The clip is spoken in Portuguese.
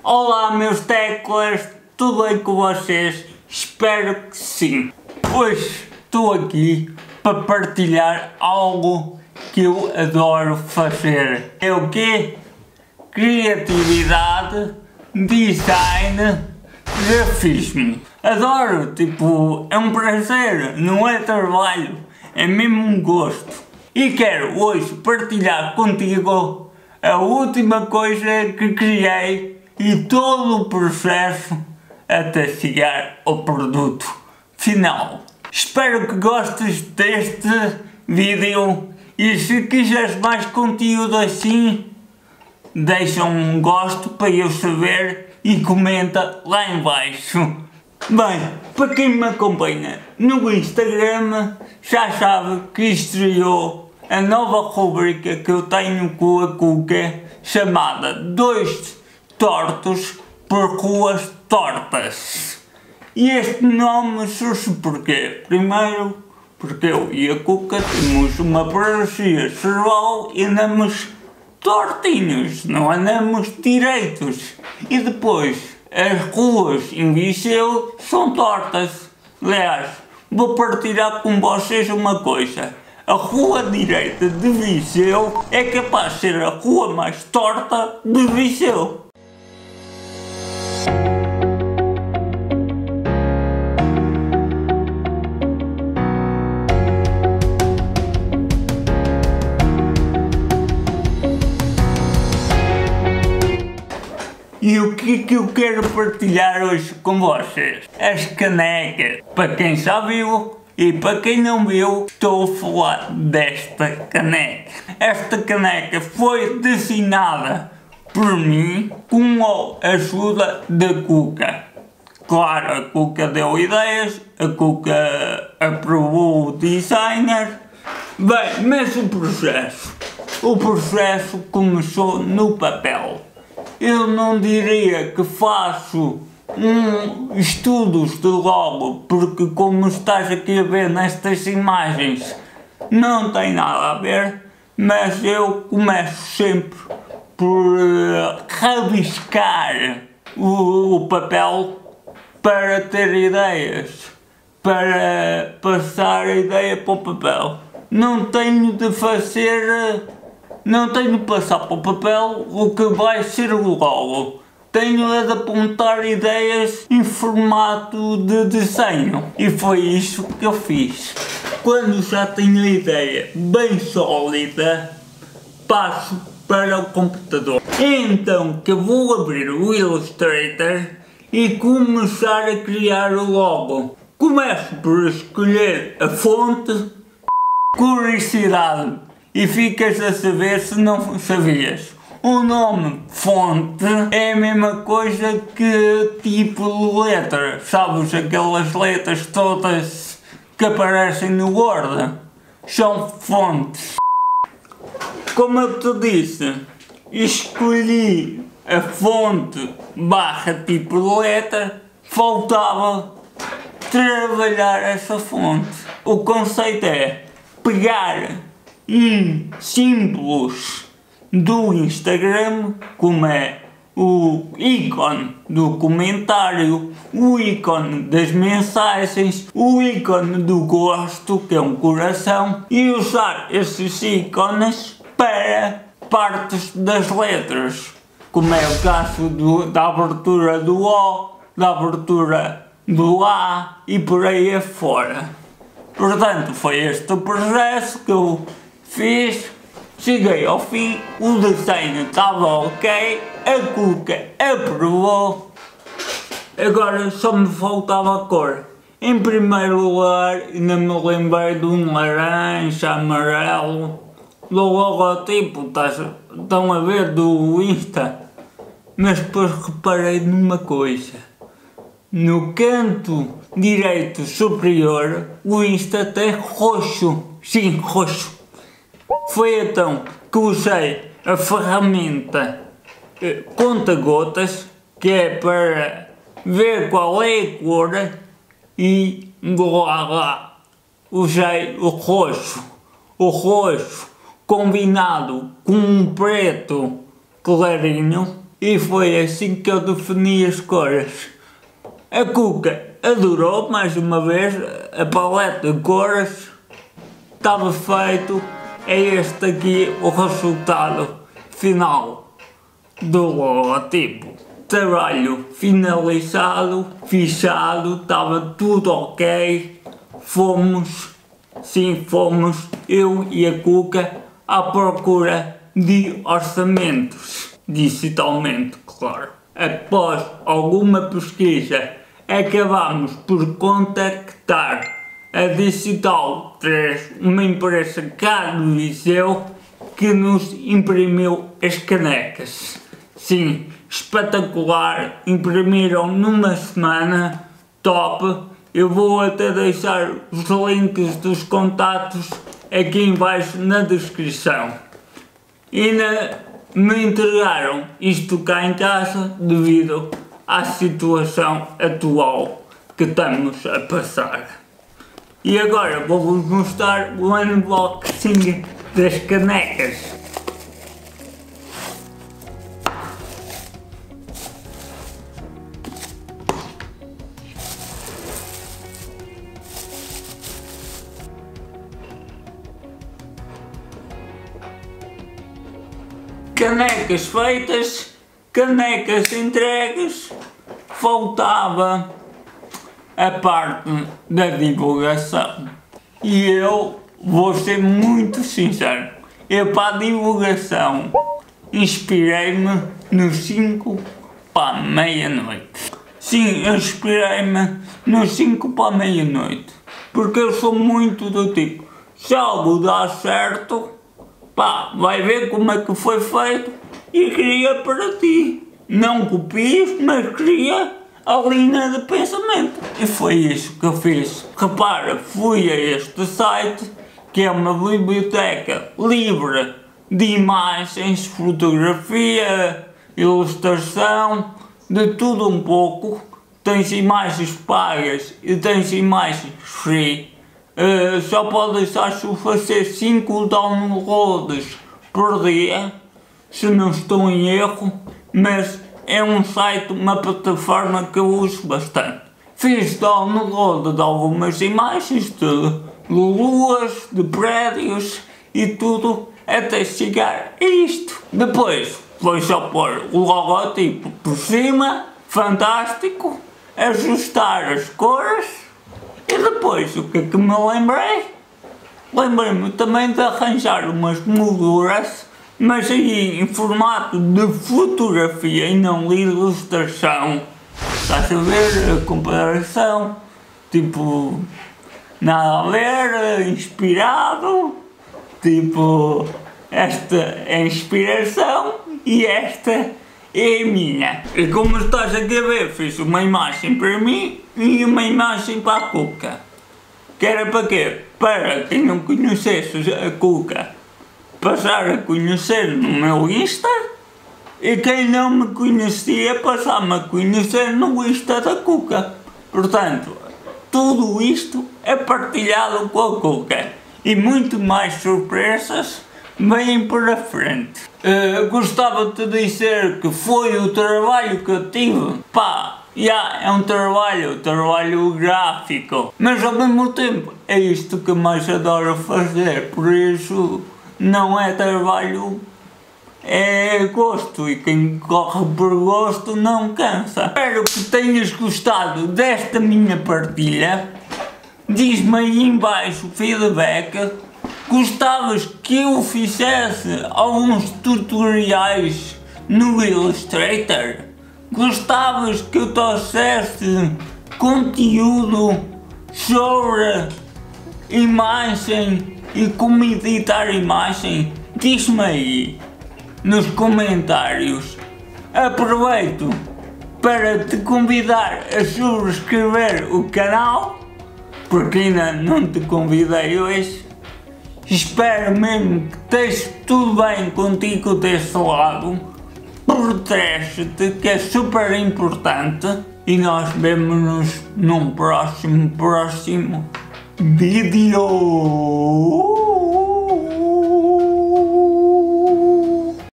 Olá meus teclas, tudo bem com vocês? Espero que sim. Hoje estou aqui para partilhar algo que eu adoro fazer. É o quê? Criatividade, design, grafismo. Adoro, é um prazer, não é trabalho, é mesmo um gosto. E quero hoje partilhar contigo a última coisa que criei e todo o processo até chegar ao produto final. Espero que gostes deste vídeo e se quiseres mais conteúdo assim, deixa um gosto para eu saber e comenta lá em baixo. Bem, para quem me acompanha no Instagram já sabe que estreou a nova rubrica que eu tenho com a Cuca chamada Dois Tortos por Ruas Tortas. E este nome surge porquê? Primeiro, porque eu e a Cuca temos uma parceria cerebral e andamos tortinhos, não andamos direitos. E depois, as ruas em Viseu são tortas. Aliás, vou partilhar com vocês uma coisa. A rua direita de Viseu é capaz de ser a rua mais torta de Viseu. E o que é que eu quero partilhar hoje com vocês? As canecas. Para quem já viu e para quem não viu, estou a falar desta caneca. Esta caneca foi desenhada por mim com a ajuda da Cuca. Claro, a Cuca deu ideias, a Cuca aprovou o designer. Bem, mas o processo começou no papel. Eu não diria que faço estudos de logo, porque como estás aqui a ver nestas imagens, não tem nada a ver, mas eu começo sempre por rabiscar o papel para ter ideias, para passar a ideia para o papel. Não tenho de passar para o papel o que vai ser o logo. Tenho de apontar ideias em formato de desenho. E foi isso que eu fiz. Quando já tenho a ideia bem sólida, passo para o computador. É então que eu vou abrir o Illustrator e começar a criar o logo. Começo por escolher a fonte. Curiosidade. E ficas a saber se não sabias. O nome fonte é a mesma coisa que tipo de letra. Sabes aquelas letras todas que aparecem no Word? São fontes. Como eu te disse, escolhi a fonte / tipo de letra, faltava trabalhar essa fonte. O conceito é pegar símbolos do Instagram, como é o ícone do comentário, o ícone das mensagens, o ícone do gosto, que é um coração, e usar esses ícones para partes das letras, como é o caso da abertura do O, da abertura do A e por aí afora. Portanto, foi este o processo que eu fiz, cheguei ao fim, o desenho estava ok, a Cuca aprovou, agora só me faltava a cor. Em primeiro lugar, ainda me lembrei de um laranja, amarelo, do logotipo, estão a ver, do Insta, mas depois reparei numa coisa. No canto direito superior, o Insta tem roxo, sim, roxo. Foi então que usei a ferramenta conta-gotas, que é para ver qual é a cor, e lá usei o roxo combinado com um preto clarinho, E foi assim que eu defini as cores. A Cuca adorou mais uma vez a paleta de cores. Estava feito. É este aqui o resultado final do logotipo. Trabalho finalizado, fichado, estava tudo ok. Fomos, eu e a Cuca, à procura de orçamentos, digitalmente, claro. Após alguma pesquisa, acabamos por contactar a Digital 3, uma empresa cá do Viseu, que nos imprimiu as canecas. Sim, espetacular, imprimiram numa semana, top. Eu vou até deixar os links dos contatos aqui em baixo na descrição. E me entregaram isto cá em casa devido à situação atual que estamos a passar. E agora vou-vos mostrar o unboxing das canecas. Canecas feitas, canecas entregues, faltava a parte da divulgação. E eu vou ser muito sincero, eu para a divulgação inspirei-me nos 5 para a meia-noite. Sim, eu inspirei-me nos 5 para a meia-noite, porque eu sou muito do tipo, se algo dá certo, pá, vai ver como é que foi feito e cria para ti. Não copies, mas cria a linha de pensamento. E foi isso que eu fiz. Repara, fui a este site, que é uma biblioteca livre de imagens, fotografia, ilustração, de tudo um pouco. Tens imagens pagas e tens imagens free. Só podes, acho, fazer 5 downloads por dia, se não estou em erro, mas é um site, uma plataforma que eu uso bastante. Fiz download de algumas imagens de luas, de prédios e tudo, até chegar a isto. Depois foi só pôr o logotipo por cima, fantástico, ajustar as cores. E depois, o que é que me lembrei? Lembrei-me também de arranjar umas molduras, mas aí em formato de fotografia e não de ilustração. Estás a ver a comparação? Tipo, nada a ver, inspirado. Tipo, esta é a inspiração e esta é a minha. E como estás aqui a ver, fiz uma imagem para mim e uma imagem para a Cuca. Que era para quê? Para quem não conhecesse a Cuca, passar a conhecer no meu Insta, e quem não me conhecia, passar-me a conhecer no Insta da Cuca. Portanto, tudo isto é partilhado com a Cuca. E muito mais surpresas vêm para frente. Gostava de dizer que foi o trabalho que eu tive. Pá, é um trabalho gráfico. Mas ao mesmo tempo é isto que mais adoro fazer. Por isso não é trabalho, é gosto. E quem corre por gosto não cansa. Espero que tenhas gostado desta minha partilha. Diz-me aí em baixo o feedback. Gostavas que eu fizesse alguns tutoriais no Illustrator? Gostavas que eu trouxesse conteúdo sobre imagem e como editar imagem? Diz-me aí nos comentários. Aproveito para te convidar a subscrever o canal, porque ainda não te convidei hoje. Espero mesmo que esteja tudo bem contigo desse lado. Protege-te, que é super importante. E nós vemos-nos num próximo vídeo.